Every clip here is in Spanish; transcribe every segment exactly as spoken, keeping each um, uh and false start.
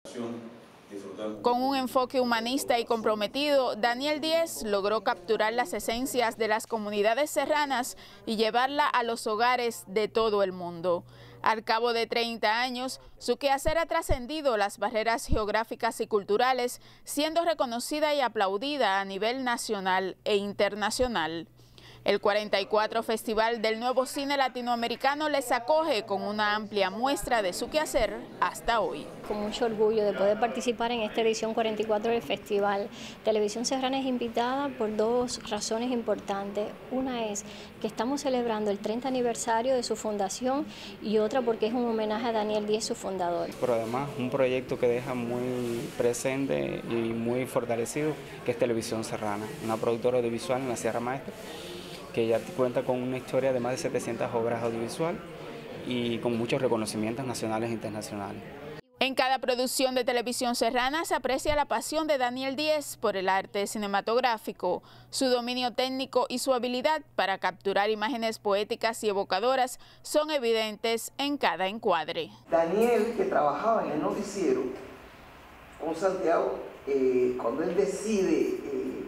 Con un enfoque humanista y comprometido, Daniel Díez logró capturar las esencias de las comunidades serranas y llevarla a los hogares de todo el mundo. Al cabo de treinta años, su quehacer ha trascendido las barreras geográficas y culturales, siendo reconocida y aplaudida a nivel nacional e internacional. El cuarenta y cuatro Festival del Nuevo Cine Latinoamericano les acoge con una amplia muestra de su quehacer hasta hoy. Con mucho orgullo de poder participar en esta edición cuarenta y cuatro del festival. Televisión Serrana es invitada por dos razones importantes. Una es que estamos celebrando el treinta aniversario de su fundación y otra porque es un homenaje a Daniel Díez, su fundador. Pero además un proyecto que deja muy presente y muy fortalecido, que es Televisión Serrana, una productora audiovisual en la Sierra Maestra, que ya cuenta con una historia de más de setecientas obras audiovisuales y con muchos reconocimientos nacionales e internacionales. En cada producción de Televisión Serrana se aprecia la pasión de Daniel Díez por el arte cinematográfico, su dominio técnico y su habilidad para capturar imágenes poéticas y evocadoras son evidentes en cada encuadre. Daniel, que trabajaba en el noticiero con Santiago, eh, cuando él decide eh,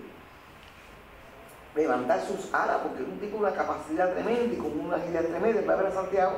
levantar sus alas, porque es un tipo de una capacidad tremenda y con una agilidad tremenda, va a ver a Santiago,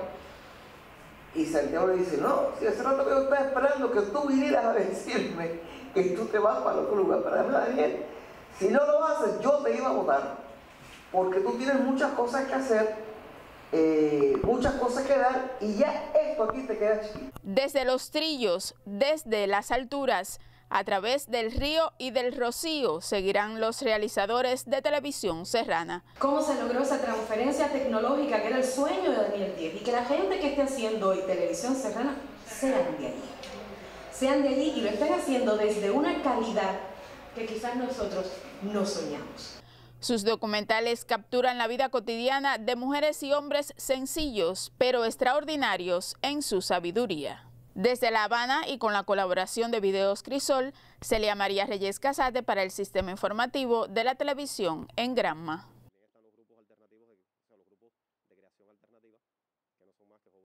y Santiago le dice, no, si hace rato que yo estaba esperando que tú vinieras a decirme que tú te vas para otro lugar, para darme a Daniel, si no lo haces, yo te iba a votar, porque tú tienes muchas cosas que hacer, eh, muchas cosas que dar, y ya esto aquí te queda chiquito. Desde los trillos, desde las alturas, a través del río y del rocío seguirán los realizadores de Televisión Serrana. ¿Cómo se logró esa transferencia tecnológica que era el sueño de Daniel Díez? Y que la gente que esté haciendo hoy Televisión Serrana sean de allí. Sean de allí y lo estén haciendo desde una calidad que quizás nosotros no soñamos. Sus documentales capturan la vida cotidiana de mujeres y hombres sencillos, pero extraordinarios en su sabiduría. Desde La Habana y con la colaboración de Videos Crisol, Celia María Reyes Casate para el Sistema Informativo de la Televisión en Granma.